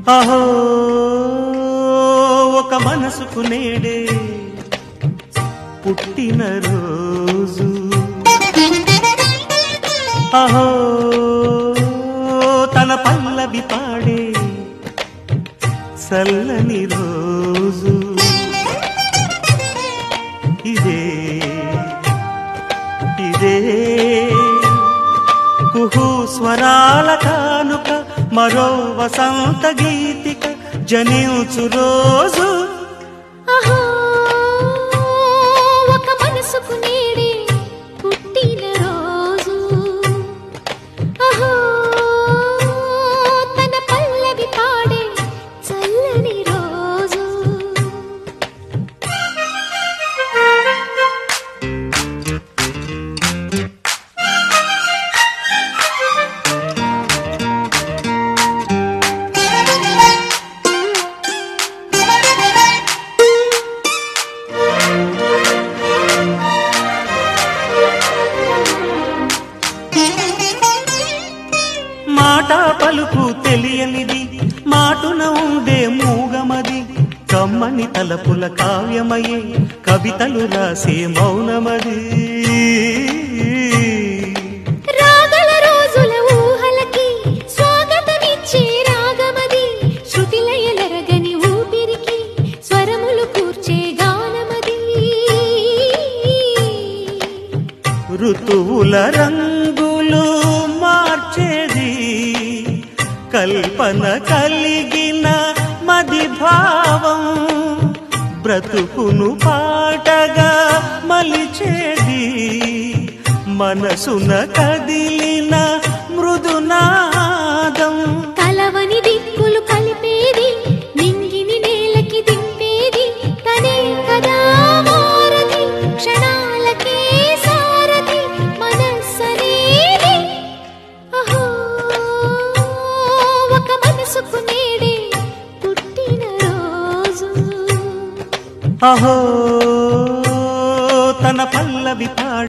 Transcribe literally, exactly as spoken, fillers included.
అహో ఒక మనసుకు నేడే పుట్టిన రోజు, అహో తన పల్లవి పాడే చల్లని రోజు, ఇదే ఇదే కుహు స్వరాల కానుక, మరో వసంత గీతిక జనించు రోజు. అహో ఒక మనసుకు నేడే పుట్టిన రోజు, అహో తన పల్లవి పాడే చల్లని రోజు. మాట పలుకు తెలియనిది, మాటున ఉండే మూగమది, కమ్మని తలపుల కావ్యమయే కవితలు రాసే మౌనమది. రాగల రోజుల ఊహలకి స్వాగతమిచ్చే రాగమది, శృతిలయలరగని ఊపిరికి స్వరములు కూర్చే గానమది. ఋతువుల రంగులు మార్చేది, కల్పన కలిగిన మది భావం, బ్రతుకును పాటగా మలిచేది, మనసున కదిలిన మృదునాదం. కలవని దిక్కులు కలిపేది, నింగిని నేలకి దింపేది, తనే కదా మారది, క్షణాలకే సారది మనస్సనేది. అహో ఒక మనసుకు నేడే పుట్టిన రోజు, అహో తన పల్లవి పాడే